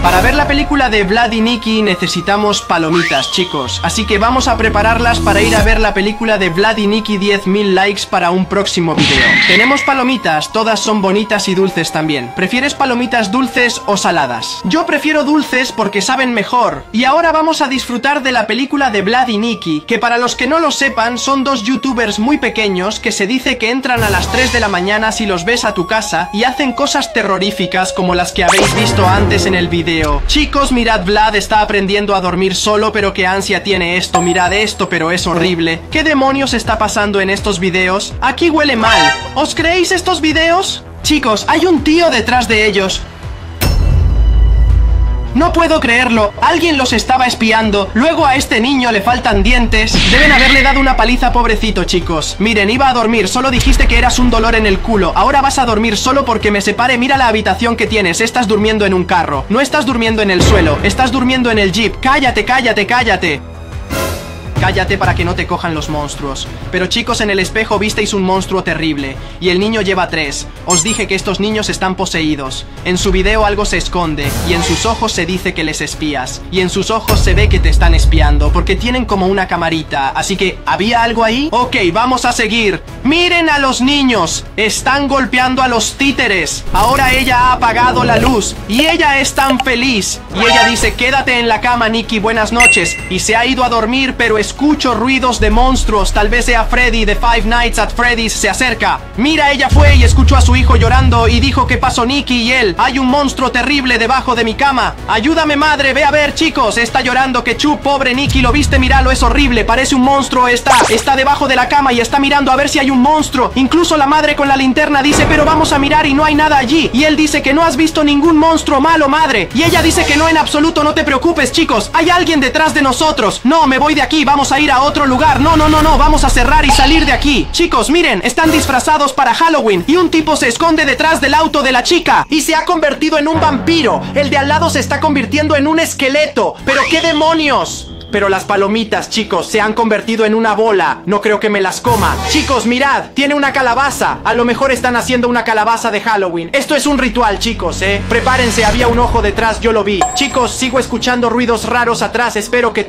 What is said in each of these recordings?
Para ver la película de Vlad y Nikki necesitamos palomitas, chicos. Así que vamos a prepararlas para ir a ver la película de Vlad y Nikki 10.000 likes para un próximo video. Tenemos palomitas, todas son bonitas y dulces también. ¿Prefieres palomitas dulces o saladas? Yo prefiero dulces porque saben mejor. Y ahora vamos a disfrutar de la película de Vlad y Nikki, que para los que no lo sepan son dos youtubers muy pequeños que se dice que entran a las 3 de la mañana si los ves a tu casa y hacen cosas terroríficas como las que habéis visto antes en el video. Chicos, mirad, Vlad está aprendiendo a dormir solo, pero qué ansia tiene esto. Mirad esto, pero es horrible. ¿Qué demonios está pasando en estos videos? Aquí huele mal. ¿Os creéis estos videos? Chicos, hay un tío detrás de ellos. No puedo creerlo, alguien los estaba espiando. Luego a este niño le faltan dientes. Deben haberle dado una paliza, pobrecito, chicos. Miren, iba a dormir, solo dijiste que eras un dolor en el culo. Ahora vas a dormir solo porque me separe. Mira la habitación que tienes, estás durmiendo en un carro. No estás durmiendo en el suelo, estás durmiendo en el jeep. Cállate, cállate, cállate. Cállate para que no te cojan los monstruos. Pero chicos, en el espejo visteis un monstruo terrible y el niño lleva 3. Os dije que estos niños están poseídos. En su video algo se esconde y en sus ojos se dice que les espías. Y en sus ojos se ve que te están espiando porque tienen como una camarita. Así que, ¿había algo ahí? Ok, vamos a seguir. Miren a los niños. Están golpeando a los títeres. Ahora ella ha apagado la luz y ella es tan feliz. Y ella dice, quédate en la cama, Nikki, buenas noches. Y se ha ido a dormir, pero escucho ruidos de monstruos. Tal vez sea Freddy de Five Nights at Freddy's. Se acerca. Mira, ella fue y escuchó a su hijo llorando y dijo, ¿qué pasó, Nikki? Y él, hay un monstruo terrible debajo de mi cama. Ayúdame, madre, ve a ver, chicos. Está llorando, Ketchup, pobre Nikki. ¿Lo viste? Míralo, es horrible. Parece un monstruo. Está debajo de la cama y está mirando a ver si hay un monstruo. Incluso la madre con la linterna dice, pero vamos a mirar y no hay nada allí. Y él dice que no has visto ningún monstruo malo, madre. Y ella dice que no, en absoluto. No te preocupes, chicos. Hay alguien detrás de nosotros. No, me voy de aquí. Vamos a ir a otro lugar. No, no, no, no. Vamos a cerrar y salir de aquí. Chicos, miren, están disfrazados para Halloween y un tipo se esconde detrás del auto de la chica y se ha convertido en un vampiro. El de al lado se está convirtiendo en un esqueleto. ¿Pero qué demonios? Pero las palomitas, chicos, se han convertido en una bola. No creo que me las coma. Chicos, mirad, tiene una calabaza. A lo mejor están haciendo una calabaza de Halloween. Esto es un ritual, chicos, Prepárense, había un ojo detrás, yo lo vi. Chicos, sigo escuchando ruidos raros atrás. Espero que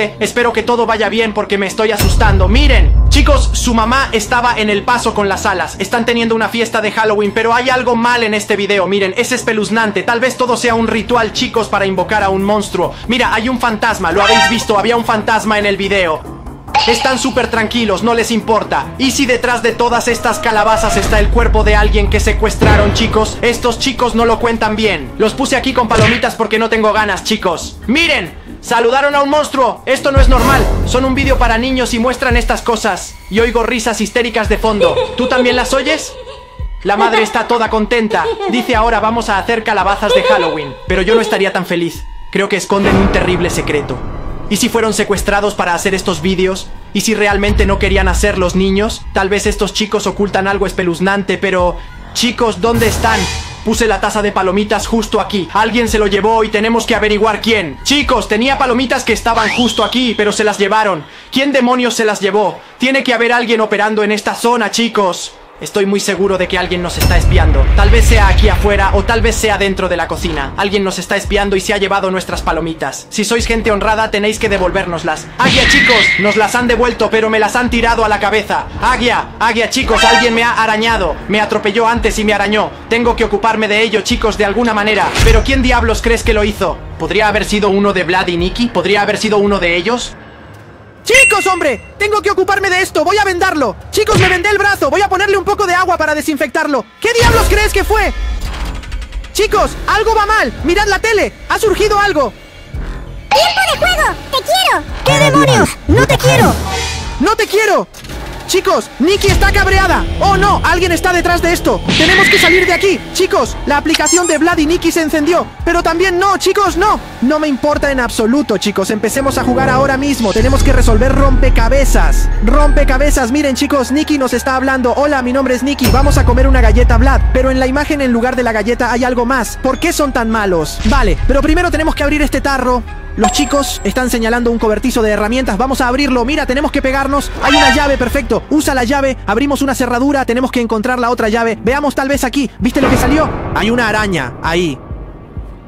todo vaya bien porque me estoy asustando. Miren, chicos, su mamá estaba en el paso con las alas. Están teniendo una fiesta de Halloween, pero hay algo mal en este video. Miren, es espeluznante. Tal vez todo sea un ritual, chicos, para invocar a un monstruo. Mira, hay un fantasma, ¿lo habéis visto? Había un fantasma en el video. Están súper tranquilos, no les importa. ¿Y si detrás de todas estas calabazas está el cuerpo de alguien que secuestraron, chicos? Estos chicos no lo cuentan bien. Los puse aquí con palomitas porque no tengo ganas, chicos. ¡Miren! ¡Saludaron a un monstruo! Esto no es normal. Son un vídeo para niños y muestran estas cosas. Y oigo risas histéricas de fondo. ¿Tú también las oyes? La madre está toda contenta. Dice, ahora vamos a hacer calabazas de Halloween. Pero yo no estaría tan feliz. Creo que esconden un terrible secreto. ¿Y si fueron secuestrados para hacer estos vídeos? ¿Y si realmente no querían hacer los niños? Tal vez estos chicos ocultan algo espeluznante, pero... Chicos, ¿dónde están? Puse la taza de palomitas justo aquí. Alguien se lo llevó y tenemos que averiguar quién. Chicos, tenía palomitas que estaban justo aquí, pero se las llevaron. ¿Quién demonios se las llevó? Tiene que haber alguien operando en esta zona, chicos. Estoy muy seguro de que alguien nos está espiando. Tal vez sea aquí afuera o tal vez sea dentro de la cocina. Alguien nos está espiando y se ha llevado nuestras palomitas. Si sois gente honrada tenéis que devolvérnoslas. Aguia, chicos, nos las han devuelto pero me las han tirado a la cabeza. Aguia, Aguia, chicos, alguien me ha arañado. Me atropelló antes y me arañó. Tengo que ocuparme de ello, chicos, de alguna manera. Pero ¿quién diablos crees que lo hizo? ¿Podría haber sido uno de Vlad y Nikki? ¿Podría haber sido uno de ellos? ¡Chicos, hombre! ¡Tengo que ocuparme de esto! ¡Voy a vendarlo! ¡Chicos, me vendé el brazo! ¡Voy a ponerle un poco de agua para desinfectarlo! ¿Qué diablos crees que fue? ¡Chicos, algo va mal! ¡Mirad la tele! ¡Ha surgido algo! ¡Tiempo de juego! ¡Te quiero! ¿Qué demonios? ¡No te quiero! ¡No te quiero! Chicos, Nikki está cabreada. ¡Oh no! Alguien está detrás de esto. Tenemos que salir de aquí. Chicos, la aplicación de Vlad y Nikki se encendió. Pero también no, chicos, no. No me importa en absoluto, chicos. Empecemos a jugar ahora mismo. Tenemos que resolver rompecabezas. Rompecabezas. Miren, chicos, Nikki nos está hablando. Hola, mi nombre es Nikki. Vamos a comer una galleta, Vlad. Pero en la imagen, en lugar de la galleta, hay algo más. ¿Por qué son tan malos? Vale, pero primero tenemos que abrir este tarro. Los chicos están señalando un cobertizo de herramientas. Vamos a abrirlo. Mira, tenemos que pegarnos. Hay una llave, perfecto. Usa la llave. Abrimos una cerradura. Tenemos que encontrar la otra llave. Veamos tal vez aquí. ¿Viste lo que salió? Hay una araña ahí.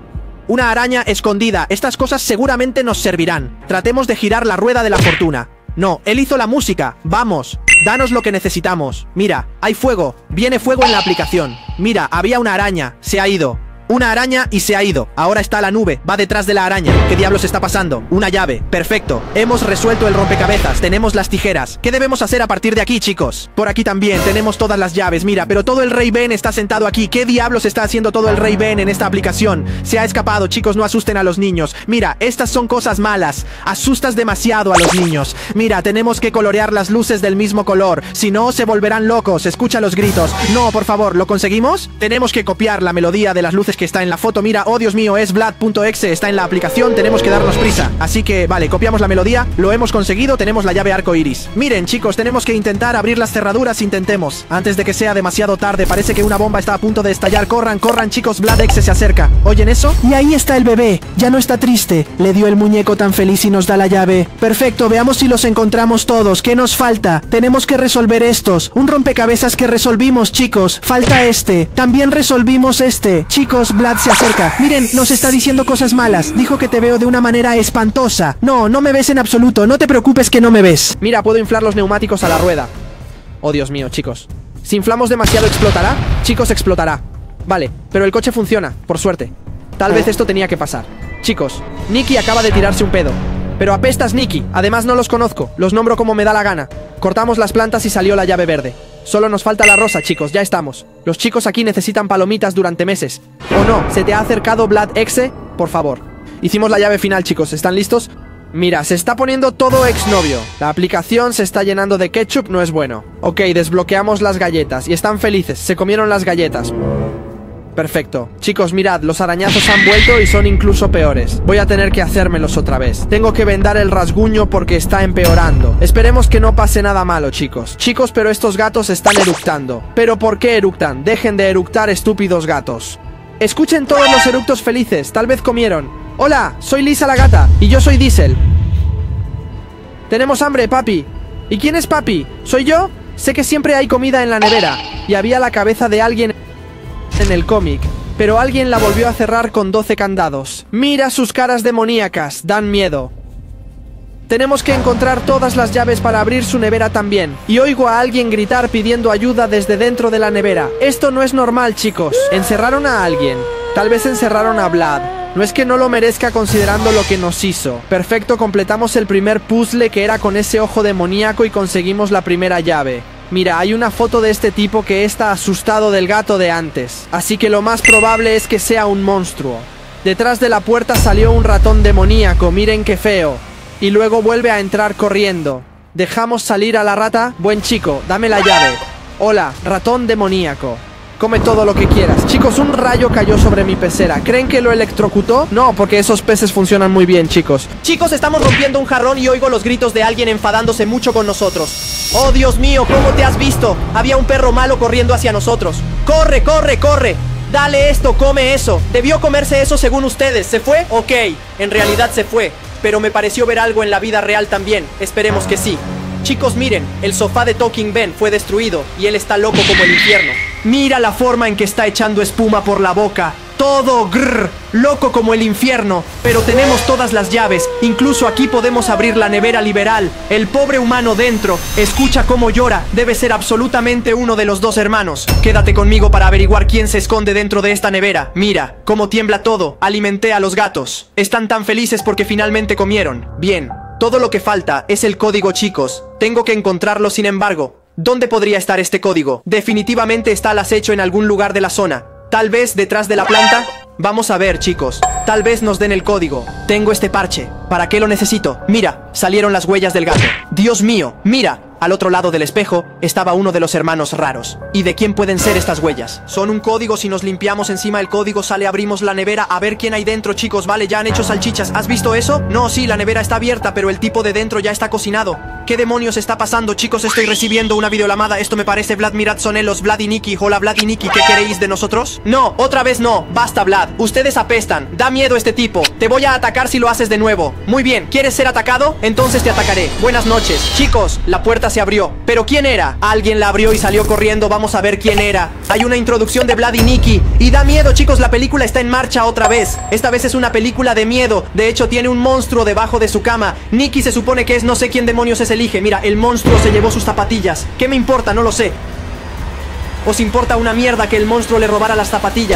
una araña escondida. Estas cosas seguramente nos servirán. Tratemos de girar la rueda de la fortuna. No, él hizo la música. Vamos, danos lo que necesitamos. Mira, hay fuego. Viene fuego en la aplicación. Mira, había una araña. Se ha ido. Una araña y se ha ido. Ahora está la nube. Va detrás de la araña. ¿Qué diablos está pasando? Una llave. Perfecto. Hemos resuelto el rompecabezas. Tenemos las tijeras. ¿Qué debemos hacer a partir de aquí, chicos? Por aquí también. Tenemos todas las llaves. Mira, pero todo el Rey Ben está sentado aquí. ¿Qué diablos está haciendo todo el Rey Ben en esta aplicación? Se ha escapado, chicos. No asusten a los niños. Mira, estas son cosas malas. Asustas demasiado a los niños. Mira, tenemos que colorear las luces del mismo color. Si no, se volverán locos. Escucha los gritos. No, por favor, ¿lo conseguimos? Tenemos que copiar la melodía de las luces que está en la foto. Mira, oh Dios mío, es Vlad.exe, está en la aplicación, tenemos que darnos prisa. Así que, vale, copiamos la melodía, lo hemos conseguido, tenemos la llave arco iris. Miren, chicos, tenemos que intentar abrir las cerraduras, intentemos. Antes de que sea demasiado tarde, parece que una bomba está a punto de estallar. Corran, corran, chicos, Vlad.exe se acerca. ¿Oyen eso? Y ahí está el bebé, ya no está triste. Le dio el muñeco tan feliz y nos da la llave. Perfecto, veamos si los encontramos todos. ¿Qué nos falta? Tenemos que resolver estos. Un rompecabezas que resolvimos, chicos. Falta este. También resolvimos este. Chicos, Vlad se acerca. Miren, nos está diciendo cosas malas. Dijo que te veo de una manera espantosa. No, no me ves en absoluto. No te preocupes que no me ves. Mira, puedo inflar los neumáticos a la rueda. Oh, Dios mío, chicos. Si inflamos demasiado, ¿explotará? Chicos, explotará. Vale, pero el coche funciona, por suerte. Tal vez esto tenía que pasar. Chicos, Nicky acaba de tirarse un pedo. Pero apestas, Nicky. Además no los conozco. Los nombro como me da la gana. Cortamos las plantas y salió la llave verde. Solo nos falta la rosa, chicos, ya estamos. Los chicos aquí necesitan palomitas durante meses. ¿O no? ¿Se te ha acercado Vlad.exe? Por favor. Hicimos la llave final, chicos, ¿están listos? Mira, se está poniendo todo exnovio. La aplicación se está llenando de ketchup, no es bueno. Ok, desbloqueamos las galletas y están felices, se comieron las galletas. Perfecto. Chicos, mirad, los arañazos han vuelto y son incluso peores. Voy a tener que hacérmelos otra vez. Tengo que vendar el rasguño porque está empeorando. Esperemos que no pase nada malo, chicos. Chicos, pero estos gatos están eructando. ¿Pero por qué eructan? Dejen de eructar, estúpidos gatos. Escuchen todos los eructos felices, tal vez comieron. Hola, soy Lisa la gata y yo soy Diesel. Tenemos hambre, papi. ¿Y quién es papi? ¿Soy yo? Sé que siempre hay comida en la nevera. Y había la cabeza de alguien en el cómic, pero alguien la volvió a cerrar con 12 candados. Mira sus caras demoníacas, dan miedo. Tenemos que encontrar todas las llaves para abrir su nevera también. Y oigo a alguien gritar pidiendo ayuda desde dentro de la nevera. Esto no es normal, chicos. Encerraron a alguien. Tal vez encerraron a Vlad. No es que no lo merezca considerando lo que nos hizo. Perfecto, completamos el primer puzzle que era con ese ojo demoníaco y conseguimos la primera llave. Mira, hay una foto de este tipo que está asustado del gato de antes. Así que lo más probable es que sea un monstruo. Detrás de la puerta salió un ratón demoníaco, miren qué feo. Y luego vuelve a entrar corriendo. ¿Dejamos salir a la rata? Buen chico, dame la llave. Hola, ratón demoníaco. Come todo lo que quieras. Chicos, un rayo cayó sobre mi pecera. ¿Creen que lo electrocutó? No, porque esos peces funcionan muy bien, chicos. Chicos, estamos rompiendo un jarrón y oigo los gritos de alguien enfadándose mucho con nosotros. Oh, Dios mío, ¿cómo te has visto? Había un perro malo corriendo hacia nosotros. ¡Corre, corre, corre! Dale esto, come eso. Debió comerse eso según ustedes. ¿Se fue? Ok, en realidad se fue. Pero me pareció ver algo en la vida real también. Esperemos que sí. Chicos, miren, el sofá de Talking Ben fue destruido y él está loco como el infierno. Mira la forma en que está echando espuma por la boca. Todo grrr, loco como el infierno. Pero tenemos todas las llaves. Incluso aquí podemos abrir la nevera liberal. El pobre humano dentro. Escucha cómo llora. Debe ser absolutamente uno de los dos hermanos. Quédate conmigo para averiguar quién se esconde dentro de esta nevera. Mira, cómo tiembla todo. Alimenté a los gatos. Están tan felices porque finalmente comieron. Bien. Todo lo que falta es el código, chicos. Tengo que encontrarlo, sin embargo. ¿Dónde podría estar este código? Definitivamente está al acecho en algún lugar de la zona. Tal vez detrás de la planta. Vamos a ver, chicos. Tal vez nos den el código. Tengo este parche. ¿Para qué lo necesito? Mira, salieron las huellas del gato. Dios mío, mira. Al otro lado del espejo estaba uno de los hermanos raros. ¿Y de quién pueden ser estas huellas? Son un código. Si nos limpiamos encima el código sale, abrimos la nevera a ver quién hay dentro, chicos. Vale, ya han hecho salchichas. ¿Has visto eso? No, sí, la nevera está abierta, pero el tipo de dentro ya está cocinado. ¿Qué demonios está pasando, chicos? Estoy recibiendo una videollamada. Esto me parece Vlad. Mirad, son los Vlad y Nicky. Hola, Vlad y Nicky, ¿qué queréis de nosotros? No, otra vez no. Basta, Vlad. Ustedes apestan. Da miedo este tipo. Te voy a atacar si lo haces de nuevo. Muy bien, ¿quieres ser atacado? Entonces te atacaré. Buenas noches. Chicos, la puerta se abrió. ¿Pero quién era? Alguien la abrió y salió corriendo. Vamos a ver quién era. Hay una introducción de Vlad y Nikki. Y da miedo, chicos. La película está en marcha otra vez. Esta vez es una película de miedo. De hecho, tiene un monstruo debajo de su cama. Nikki se supone que es no sé quién demonios es el hijo. Mira, el monstruo se llevó sus zapatillas. ¿Qué me importa? No lo sé. ¿Os importa una mierda que el monstruo le robara las zapatillas?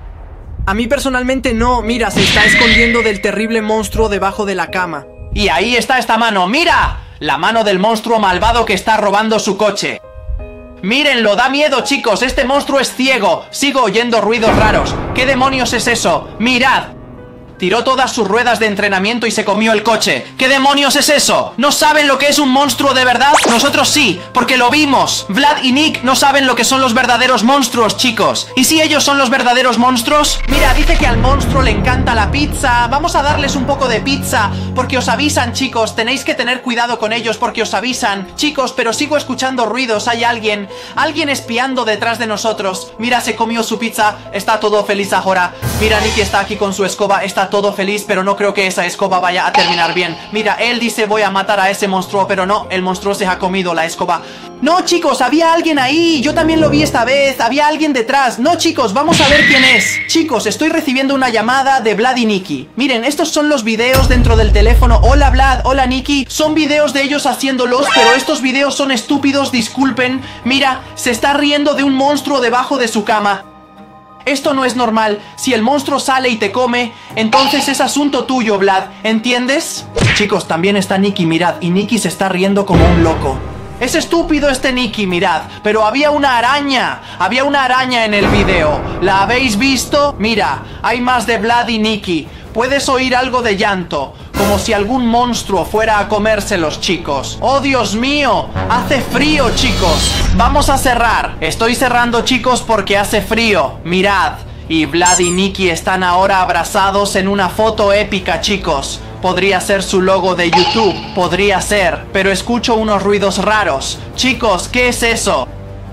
A mí personalmente no. Mira, se está escondiendo del terrible monstruo debajo de la cama. Y ahí está esta mano, ¡mira! La mano del monstruo malvado que está robando su coche. Mírenlo, da miedo, chicos. Este monstruo es ciego. Sigo oyendo ruidos raros. ¿Qué demonios es eso? ¡Mirad! Tiró todas sus ruedas de entrenamiento y se comió el coche. ¿Qué demonios es eso? ¿No saben lo que es un monstruo de verdad? Nosotros sí, porque lo vimos. Vlad y Nick no saben lo que son los verdaderos monstruos, chicos. ¿Y si ellos son los verdaderos monstruos? Mira, dice que al monstruo le encanta la pizza. Vamos a darles un poco de pizza, porque os avisan, chicos. Tenéis que tener cuidado con ellos porque os avisan. Chicos, pero sigo escuchando ruidos. Hay alguien espiando detrás de nosotros. Mira, se comió su pizza. Está todo feliz ahora. Mira, Nick está aquí con su escoba. Está todo feliz, pero no creo que esa escoba vaya a terminar bien. Mira, él dice voy a matar a ese monstruo, pero no, el monstruo se ha comido la escoba. No, chicos, había alguien ahí. Yo también lo vi esta vez. Había alguien detrás. No, chicos, vamos a ver quién es. Chicos, estoy recibiendo una llamada de Vlad y Nikki. Miren, estos son los videos dentro del teléfono. Hola, Vlad, hola, Nikki. Son videos de ellos haciéndolos, pero estos videos son estúpidos, disculpen. Mira, se está riendo de un monstruo debajo de su cama. Esto no es normal. Si el monstruo sale y te come, entonces es asunto tuyo, Vlad. ¿Entiendes? Chicos, también está Nikki, mirad. Y Nikki se está riendo como un loco. Es estúpido este Nikki, mirad. Pero había una araña. Había una araña en el video. ¿La habéis visto? Mira, hay más de Vlad y Nikki. Puedes oír algo de llanto, como si algún monstruo fuera a comérselos, chicos. ¡Oh, Dios mío! Hace frío, chicos. Vamos a cerrar. Estoy cerrando, chicos, porque hace frío. Mirad. Y Vlad y Nikki están ahora abrazados en una foto épica, chicos. Podría ser su logo de YouTube. Podría ser. Pero escucho unos ruidos raros. Chicos, ¿qué es eso?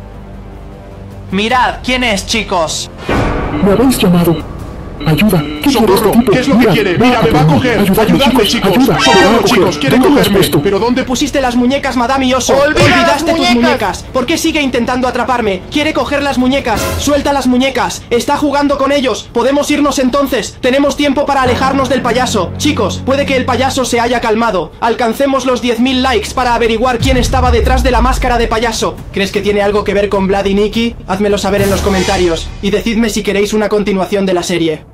Mirad, ¿quién es, chicos? Me habéis llamado. Ayuda. ¡Socorro! ¿Qué es lo que quiere? ¡Mira, me va a coger! ¡Ayudadme, chicos! ¡Socorro, chicos! ¡Quiere cogerme! ¿Pero dónde pusiste las muñecas, Madame y Oso? Olvidaste tus muñecas. ¿Por qué sigue intentando atraparme? Quiere coger las muñecas. Suelta las muñecas. Está jugando con ellos. Podemos irnos entonces. Tenemos tiempo para alejarnos del payaso. Chicos, puede que el payaso se haya calmado. Alcancemos los 10.000 likes para averiguar quién estaba detrás de la máscara de payaso. ¿Crees que tiene algo que ver con Vlad y Nikki? Házmelo saber en los comentarios. Y decidme si queréis una continuación de la serie.